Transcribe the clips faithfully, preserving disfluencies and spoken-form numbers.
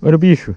Olha o bicho.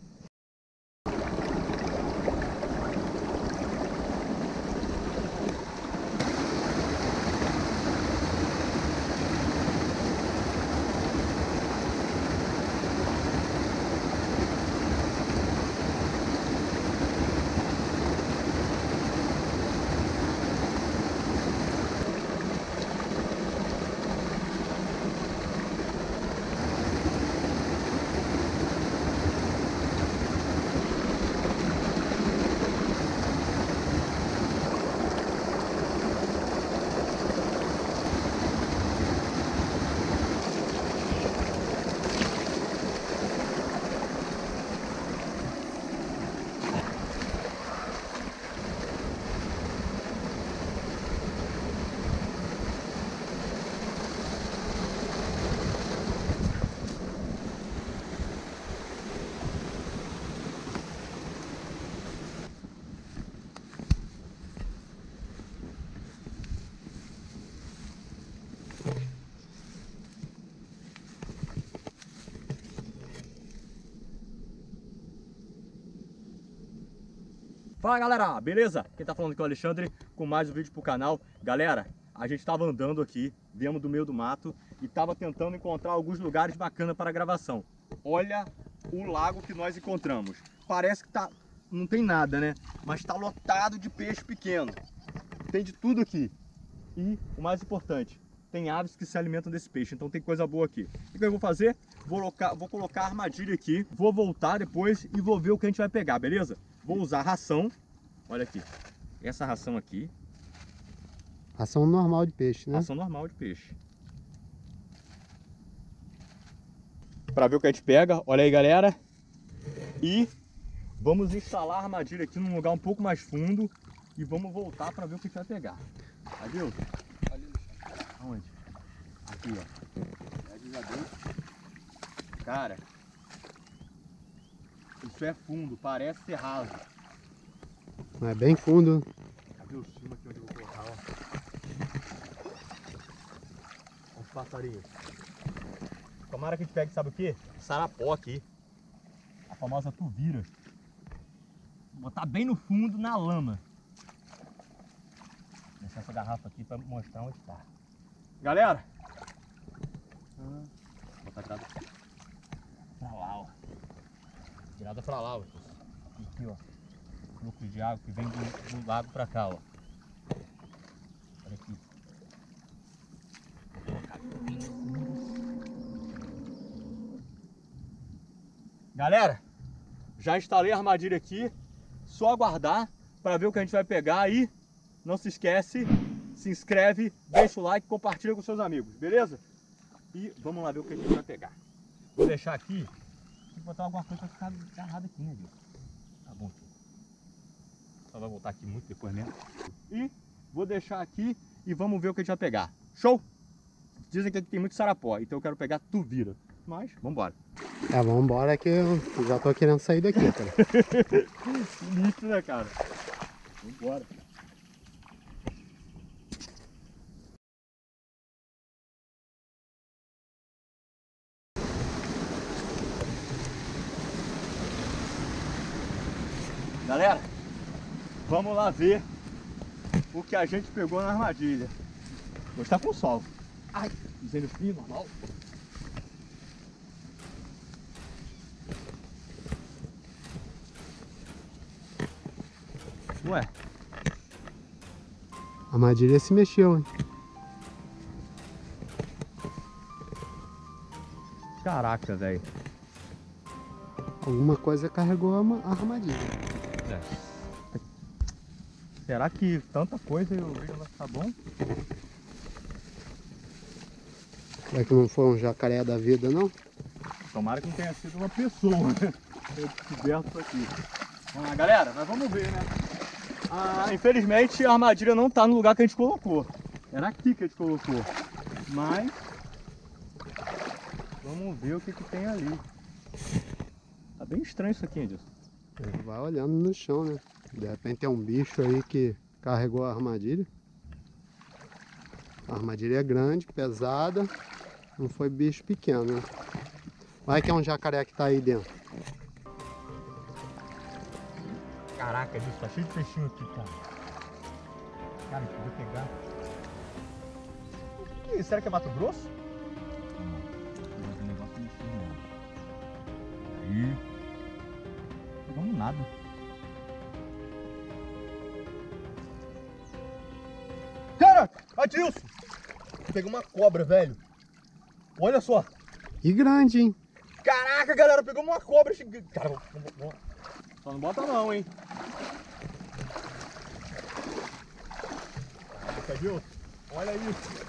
Fala galera, beleza? Quem tá falando aqui é o Alexandre com mais um vídeo pro canal. Galera, a gente tava andando aqui, viemos do meio do mato e tava tentando encontrar alguns lugares bacanas para gravação. Olha o lago que nós encontramos. Parece que tá, não tem nada, né? Mas tá lotado de peixe pequeno. Tem de tudo aqui. E o mais importante, tem aves que se alimentam desse peixe, então tem coisa boa aqui. O que eu vou fazer? Vou colocar, vou colocar a armadilha aqui, vou voltar depois e vou ver o que a gente vai pegar, beleza? Vou usar ração, olha aqui, essa ração aqui. Ração normal de peixe, né? Ração normal de peixe. Para ver o que a gente pega, olha aí galera. E vamos instalar a armadilha aqui num lugar um pouco mais fundo e vamos voltar para ver o que a gente vai pegar. Adeus. Aonde? Aqui, ó. Cara, isso é fundo, parece ser raso. É bem fundo. Cadê o cima aqui onde eu vou colocar, ó? Olha os passarinhos. Tomara que a gente pegue, sabe o que? Sarapó aqui. A famosa tuvira. Vou botar bem no fundo, na lama. Vou deixar essa garrafa aqui para mostrar onde está. Galera, hum, vou botar virada pra lá, ó. Virada pra lá, ó. Aqui, ó. Fluxo de água que vem do, do lago pra cá, ó. Olha aqui. Vou colocar aqui. Galera, já instalei a armadilha aqui. Só aguardar para ver o que a gente vai pegar e não se esquece, se inscreve, deixa o like, compartilha com seus amigos, beleza? E vamos lá ver o que a gente vai pegar. Vou deixar aqui, vou botar alguma coisa para ficar agarrado aqui, né, gente? Tá bom, tio. Só vai voltar aqui muito depois mesmo. E vou deixar aqui e vamos ver o que a gente vai pegar. Show? Dizem que aqui tem muito sarapó, então eu quero pegar tuvira. Mas, vamos embora. É, vamos embora que eu já tô querendo sair daqui, cara. Sinistro, né, cara? Vamos embora. Galera, vamos lá ver o que a gente pegou na armadilha. Hoje está com sol. Ai, dizendo frio, normal. Ué. A armadilha se mexeu, hein? Caraca, velho. Alguma coisa carregou a armadilha. É. Será que tanta coisa e o vídeo vai ficar bom? Será que não foi um jacaré da vida, não? Tomara que não tenha sido uma pessoa, né? Eu descoberto isso aqui. Vamos lá, galera, mas vamos ver, né? Ah, infelizmente a armadilha não tá no lugar que a gente colocou. Era aqui que a gente colocou. Mas vamos ver o que que tem ali. Tá bem estranho isso aqui, Edson. Vai olhando no chão, né? De repente tem um bicho aí que carregou a armadilha. A armadilha é grande, pesada. Não foi bicho pequeno, né? Vai que é um jacaré que tá aí dentro. Caraca, bicho, tá cheio de peixinho aqui, cara. Cara, eu podia pegar. O que é isso? Será que é Mato Grosso? Não, tem um negócio mexendo nela. Aí. Não pegamos nada. Caraca, Adilson! Peguei uma cobra, velho. Olha só. E grande, hein? Caraca, galera, pegou uma cobra gigante. Cara, vamos, vamos. Só não bota não, hein? Caraca, viu? Olha isso.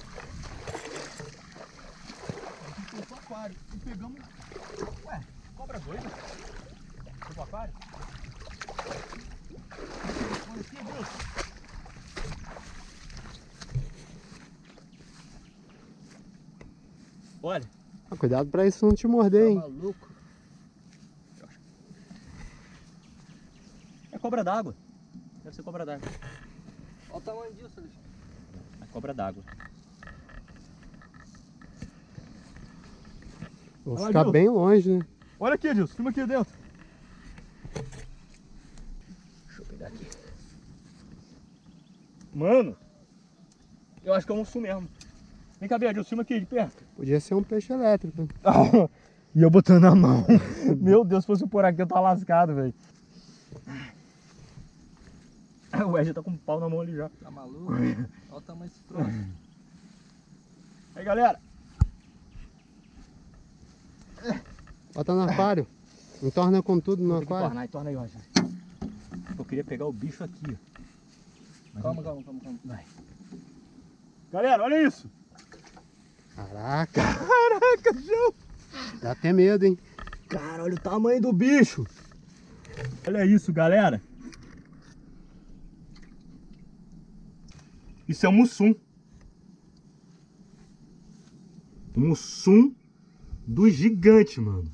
A gente foi pro aquário e pegamos... Ué, cobra doida? Foi pro aquário? Olha aqui, viu? Olha. Ah, cuidado pra isso não te morder, hein? Tá maluco? É cobra d'água. Deve ser cobra d'água. Olha o tamanho disso, Alexandre. É cobra d'água. Vou Olha, ficar Adilson. bem longe, né? Olha aqui, Edilson. Filma aqui dentro. Deixa eu pegar aqui. Mano, eu acho que é um mussu mesmo. Vem cá, Edilson. Filma aqui de perto. Podia ser um peixe elétrico. E eu botando a mão. Meu Deus, se fosse por aqui eu tava lascado, velho. O Ed tá com um pau na mão ali já. Tá maluco? Olha o tamanho desse troço. Aí, galera. Bota no aquário. Entorna com tudo no Tem que aquário. tornar, torna aí, Roger. Eu queria pegar o bicho aqui, ó. Mas Calma, não- calma, calma, calma. Vai. Galera, olha isso. Caraca, Caraca, João. dá até medo, hein? Cara, olha o tamanho do bicho. Olha isso, galera. Isso é um mussum. Um mussum do gigante, mano.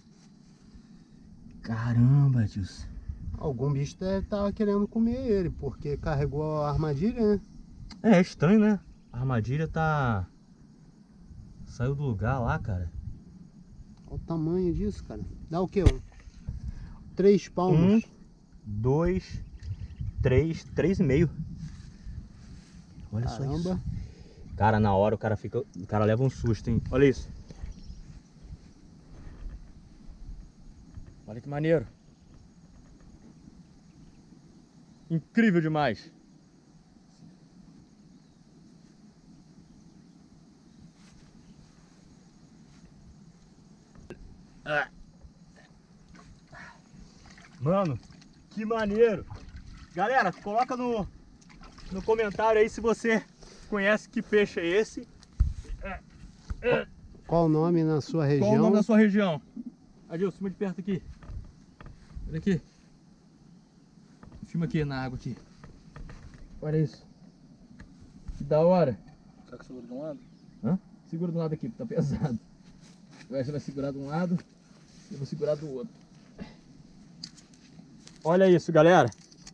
Caramba, Dilson. Algum bicho deve estar querendo comer ele, porque carregou a armadilha, né? É, é estranho, né? A armadilha tá... Saiu do lugar lá, cara. Olha o tamanho disso, cara. Dá o quê? Um? Três palmos. Um, dois, três, três e meio. Olha só isso. Caramba. Cara, na hora o cara fica... O cara leva um susto, hein? Olha isso. Olha que maneiro. Incrível demais. Ah. Mano, que maneiro. Galera, coloca no, no comentário aí se você conhece que peixe é esse. Qual o nome na sua região? Qual o nome da sua região? Adilson, filma de perto aqui. Olha aqui. Filma aqui na água aqui. Olha isso. Que da hora. Será que segura de um lado? Hã? Segura do lado aqui, porque tá pesado. Você vai segurar de um lado, eu vou segurar do outro. Olha isso, galera.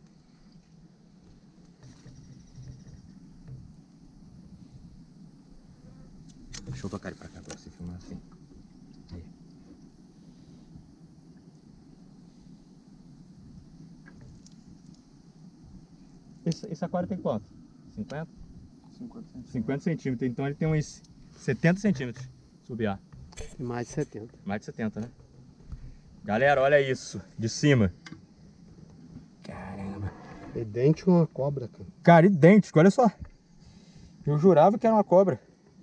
Deixa eu tocar ele pra cá pra você filmar assim. Aí. Esse, esse aquário tem quanto? cinquenta? cinquenta centímetros. cinquenta centímetros, então ele tem uns setenta centímetros. Subiar. Tem mais de setenta. Mais de setenta, né? Galera, olha isso. De cima. Caramba. Idêntico a uma cobra, cara. Cara, idêntico, olha só. Eu jurava que era uma cobra.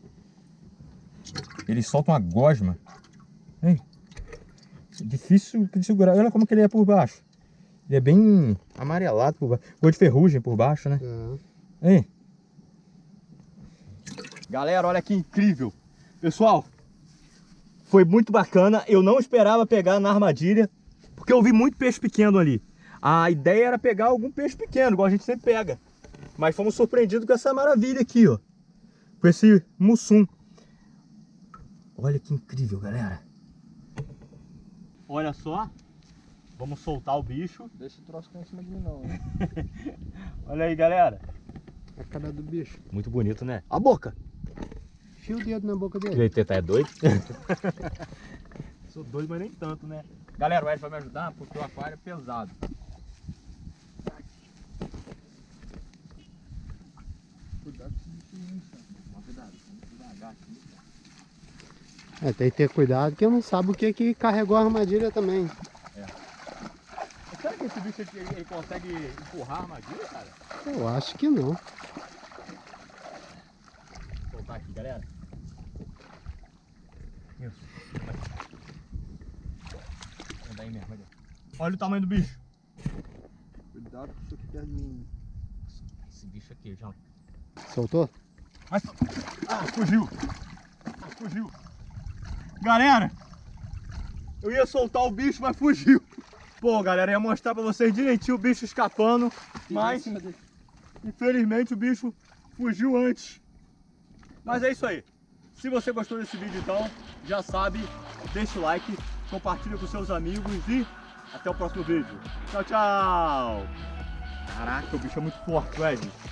Ele solta uma gosma. Hein? Difícil de segurar. Olha como que ele é por baixo. Ele é bem amarelado por baixo. Cor de ferrugem por baixo, né? É. Hein? Galera, olha que incrível. Pessoal, foi muito bacana. Eu não esperava pegar na armadilha, porque eu vi muito peixe pequeno ali. A ideia era pegar algum peixe pequeno, igual a gente sempre pega. Mas fomos surpreendidos com essa maravilha aqui, ó. Com esse mussum. Olha que incrível, galera. Olha só. Vamos soltar o bicho. Deixa o troço cair em cima de mim não, né? Olha aí, galera. A cara do bicho. Muito bonito, né? A boca. Enfia o dedo na boca dele. Ele tá é doido? Sou doido, mas nem tanto, né? Galera, o Ed vai me ajudar porque o aquário é pesado. Cuidado com esse bicho, Toma cuidado, vamos devagar aqui. É, tem que ter cuidado que não sabe o que que carregou a armadilha também. Será que esse bicho aqui, ele consegue empurrar a armadilha, cara? Eu acho que não. Vou soltar aqui, galera. Isso. Vai daí mesmo, olha. Olha o tamanho do bicho. Cuidado com isso aqui perto de mim. Esse bicho aqui, João. Soltou? Mas... Ah, fugiu. Ah, fugiu. Galera, eu ia soltar o bicho, mas fugiu. Pô, galera, eu ia mostrar pra vocês direitinho o bicho escapando, mas infelizmente o bicho fugiu antes. Mas é isso aí. Se você gostou desse vídeo, então, já sabe, deixa o like, compartilha com seus amigos e até o próximo vídeo. Tchau, tchau! Caraca, o bicho é muito forte, velho.